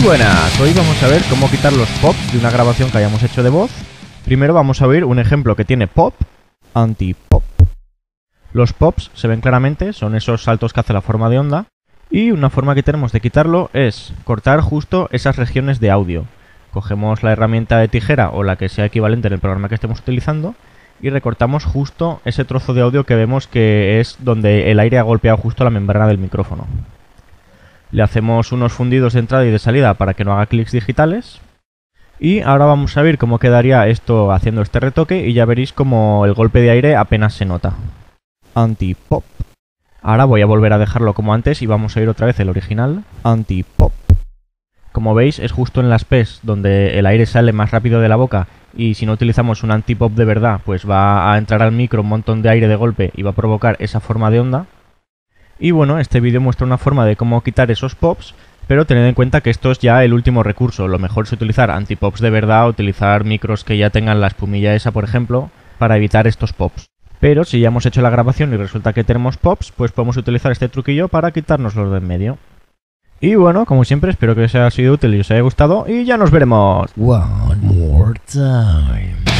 buenas, hoy vamos a ver cómo quitar los pops de una grabación que hayamos hecho de voz. Primero vamos a oír un ejemplo que tiene pop, anti-pop. Los pops se ven claramente, son esos saltos que hace la forma de onda. Y una forma que tenemos de quitarlo es cortar justo esas regiones de audio. Cogemos la herramienta de tijera o la que sea equivalente en el programa que estemos utilizando y recortamos justo ese trozo de audio que vemos que es donde el aire ha golpeado justo la membrana del micrófono. Le hacemos unos fundidos de entrada y de salida para que no haga clics digitales. Y ahora vamos a ver cómo quedaría esto haciendo este retoque y ya veréis como el golpe de aire apenas se nota. Anti-pop. Ahora voy a volver a dejarlo como antes y vamos a oír otra vez el original. Anti-pop. Como veis es justo en las P's donde el aire sale más rápido de la boca y si no utilizamos un anti-pop de verdad pues va a entrar al micro un montón de aire de golpe y va a provocar esa forma de onda. Y bueno, este vídeo muestra una forma de cómo quitar esos pops, pero tened en cuenta que esto es ya el último recurso. Lo mejor es utilizar antipops de verdad, utilizar micros que ya tengan la espumilla esa, por ejemplo, para evitar estos pops. Pero si ya hemos hecho la grabación y resulta que tenemos pops, pues podemos utilizar este truquillo para quitárnoslos de en medio. Y bueno, como siempre, espero que os haya sido útil y os haya gustado y ya nos veremos. One more time.